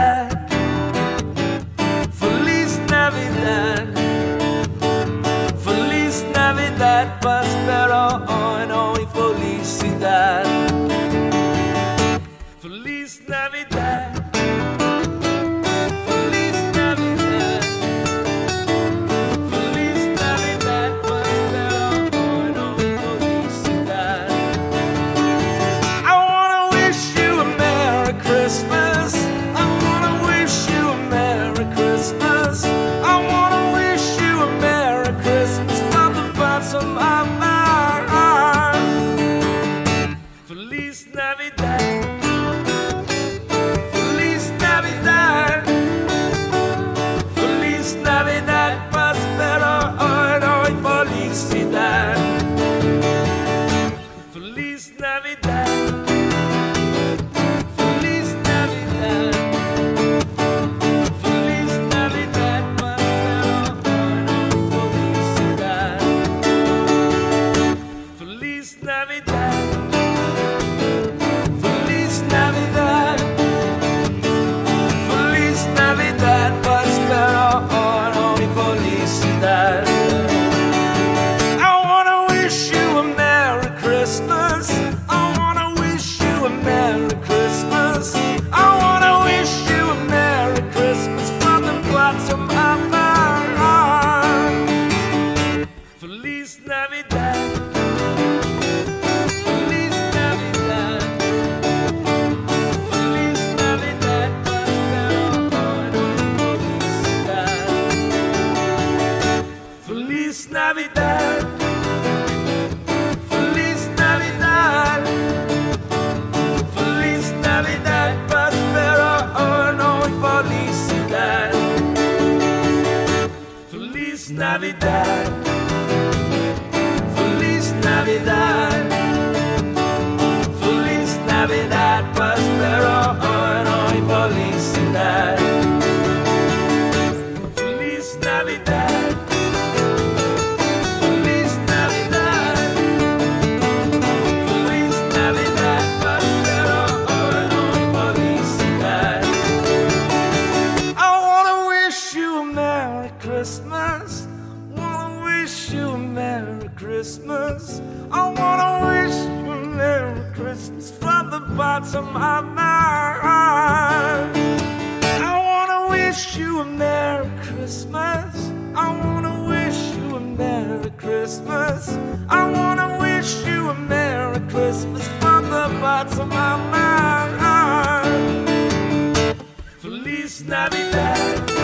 Navidad, Feliz Navidad, Feliz Navidad, prospero año y felicidad. Feliz Navidad, Feliz Navidad, Feliz Navidad, prospero año y felicidad. I wanna wish you a Merry Christmas. I wanna wish you a Merry Christmas. I wanna wish you a Merry Christmas from the bottom of my heart. Feliz Navidad, Feliz Navidad, Feliz Navidad, prospero año y felicidad. Feliz Navidad, Feliz Navidad, Feliz Navidad, prospero año y felicidad. Feliz Navidad, Feliz Navidad, Feliz Navidad, prospero año y felicidad. I wanna wish you a Merry Christmas. I wanna wish you a Merry Christmas. I wanna wish you a Merry Christmas from the bottom of my heart. Feliz Navidad, Feliz Navidad, Feliz Navidad, prospero año y felicidad. Feliz Navidad, Feliz Navidad, Feliz Navidad, prospero año y felicidad. Feliz Navidad, Feliz Navidad, Feliz Navidad, prospero año y felicidad. Feliz Navidad, Feliz Navidad, Feliz Navidad, prospero año y felicidad. I wanna wish you a Merry Christmas. Wanna wish you a Merry Christmas. I wanna wish you a Merry Christmas from the bottom of my heart. I wanna wish you a Merry Christmas. I wanna wish you a Merry Christmas. I wanna wish you a Merry Christmas from the bottom of my heart. Feliz Navidad,